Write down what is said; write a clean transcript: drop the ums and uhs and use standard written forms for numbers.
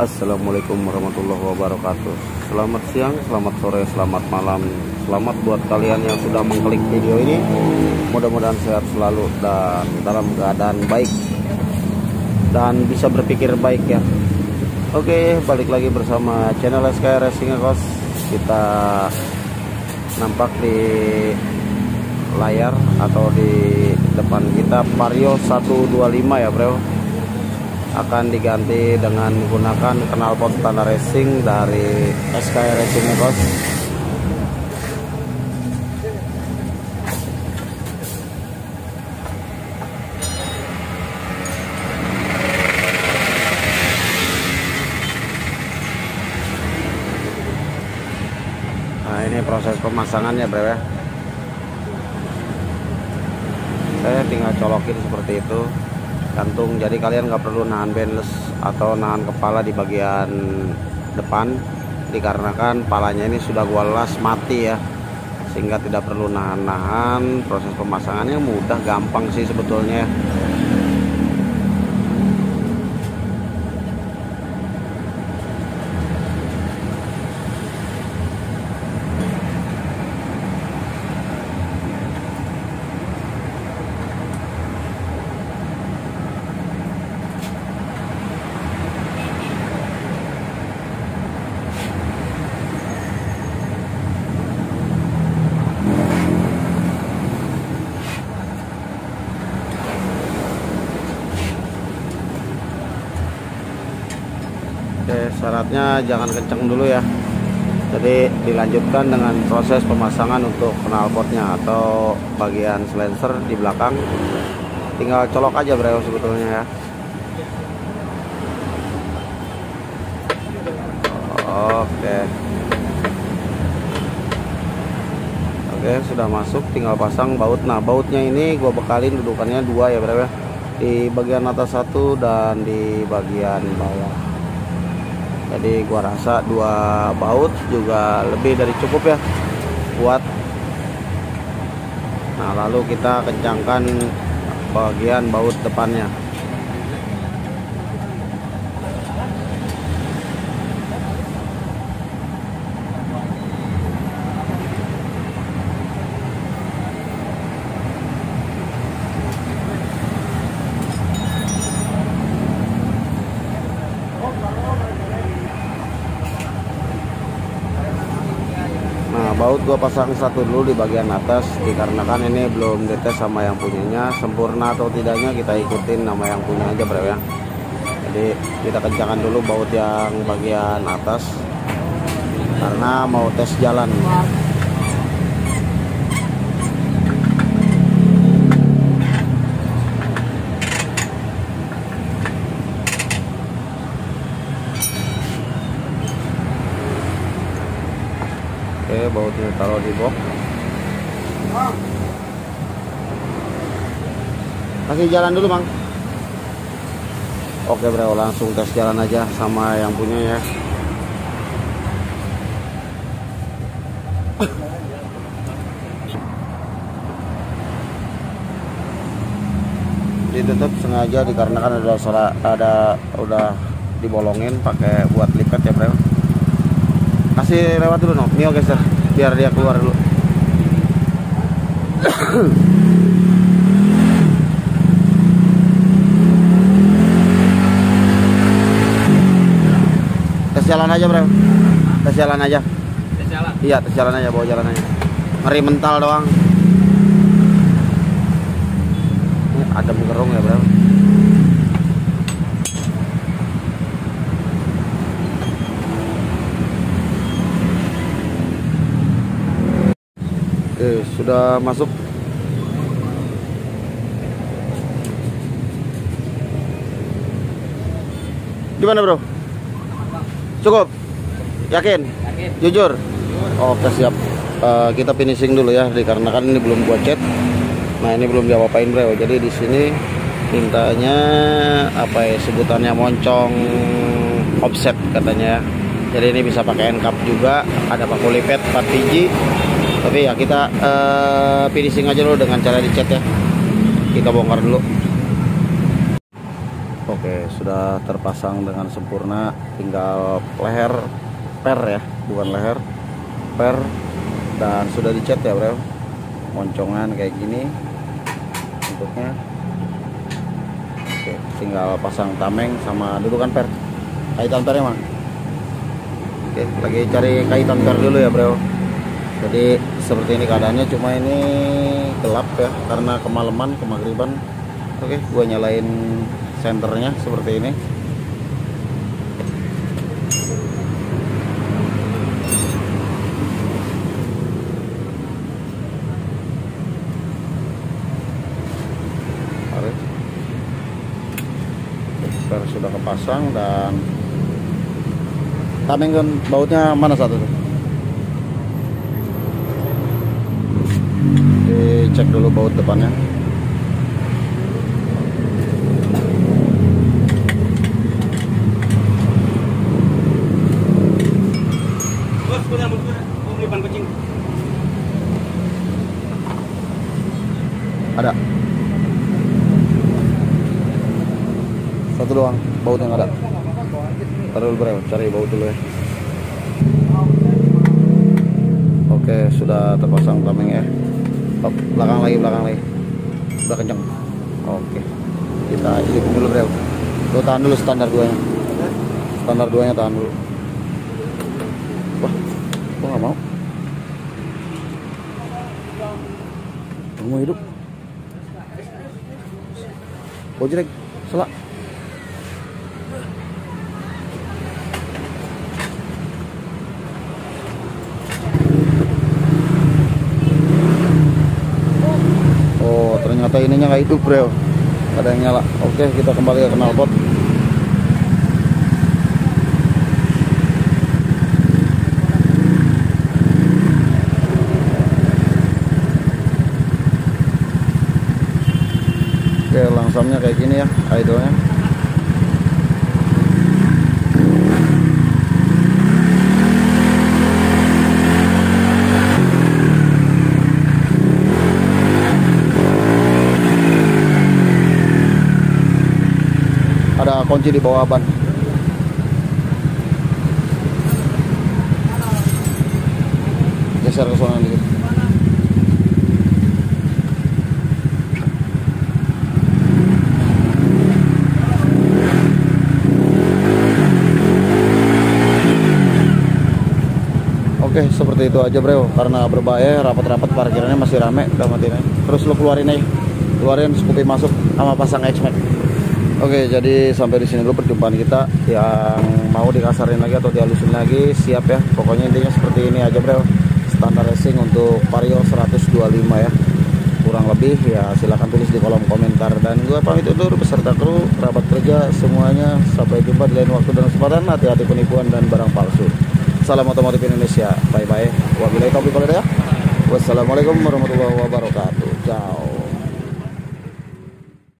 Assalamualaikum warahmatullahi wabarakatuh. Selamat siang, selamat sore, selamat malam. Selamat buat kalian yang sudah mengklik video ini. Mudah-mudahan sehat selalu dan dalam keadaan baik dan bisa berpikir baik ya. Oke, balik lagi bersama channel SK Racing Kos. Kita nampak di layar atau di depan kita Vario 125 ya bro, akan diganti dengan menggunakan knalpot standar racing dari SK Racing Kos. Nah, ini proses pemasangannya bro ya. Saya tinggal colokin seperti itu, gantung, jadi kalian nggak perlu nahan bandless atau nahan kepala di bagian depan, dikarenakan palanya ini sudah gua las mati ya, sehingga tidak perlu nahan-nahan. Proses pemasangannya mudah, gampang sih sebetulnya. Oke, syaratnya jangan kenceng dulu ya. Jadi dilanjutkan dengan proses pemasangan untuk knalpotnya atau bagian silencer di belakang. Tinggal colok aja bro sebetulnya ya. Oke. Oke, sudah masuk, tinggal pasang baut. Nah, bautnya ini gua bekalin dudukannya dua ya bro ya. Di bagian atas satu dan di bagian bawah. Jadi gua rasa dua baut juga lebih dari cukup ya buat. Nah, lalu kita kencangkan bagian baut depannya. Baut gua pasang satu dulu di bagian atas, dikarenakan ini belum dites sama yang punyanya. Sempurna atau tidaknya kita ikutin nama yang punya aja bro ya. Jadi kita kencangkan dulu baut yang bagian atas karena mau tes jalan. Oke, bautnya taruh di box. Kasih jalan dulu bang. Oke bro, langsung tes jalan aja sama yang punya ya. Ditutup sengaja dikarenakan udah dibolongin pakai buat lipat ya bro. Kasih lewat dulu no, Mio geser biar dia keluar dulu. Tes jalan aja bro, tes jalan aja. Tes jalan? Iya, tes jalan aja, bawa jalan aja. Ngeri mental doang. Ini ada gerung ya bro. Oke, sudah masuk. Gimana bro? Cukup? Yakin? Yakin. Jujur? Oke siap. Kita finishing dulu ya, dikarenakan ini belum gua cat. Nah, ini belum diapa-apain bro. Jadi di sini mintanya apa ya sebutannya, moncong offset katanya ya. Jadi ini bisa pakai end cap juga, ada paku lipet 4 biji. Tapi ya kita finishing aja dulu dengan cara dicat ya. Kita bongkar dulu. Oke, sudah terpasang dengan sempurna, tinggal leher per ya, bukan leher per, dan sudah dicat ya bro, moncongan kayak gini bentuknya. Oke, tinggal pasang tameng sama dudukan per, kaitan pernya mah. Oke, lagi cari kaitan per dulu ya bro. Jadi seperti ini keadaannya, cuma ini gelap ya karena kemalaman, kemagriban. Oke, gua nyalain senternya seperti ini. Per sudah kepasang dan tameng kan bautnya mana satu tuh? Cek dulu baut depannya. Ada satu doang baut yang ada. Taruh dulu bro, cari baut dulu ya. Oke, sudah terpasang tameng ya. Belakang lagi, udah kenceng. Oke, kita hidupin dulu bro. Lu tahan dulu standar 2-nya. Standar 2-nya tahan dulu. Wah, gua nggak mau. Mau hidup. Oh jelek, selak. Oh ternyata ininya nggak hidup bro, ada yang nyala. Oke, kita kembali ke knalpot. Oke, langsamnya kayak gini ya idolnya. Ada kunci di bawah ban. Geser ke sana dikit. Oke, seperti itu aja bro, karena berbahaya, rapat-rapat parkirannya masih rame, udah matiin aja. Terus lu keluarin aja, keluarin Scoopy masuk sama pasang X-Max. Oke, jadi sampai di sini dulu perjumpaan kita. Yang mau dikasarin lagi atau dihalusin lagi siap ya. Pokoknya intinya seperti ini aja bro, standar racing untuk Vario 125 ya. Kurang lebih ya silahkan tulis di kolom komentar. Dan gue pamit undur beserta kru, kerabat kerja semuanya. Sampai jumpa di lain waktu dan kesempatan. Hati-hati penipuan dan barang palsu. Salam otomotif Indonesia. Bye bye. Wabillahi taufiq wal hidayah. Wassalamualaikum warahmatullahi wabarakatuh. Ciao.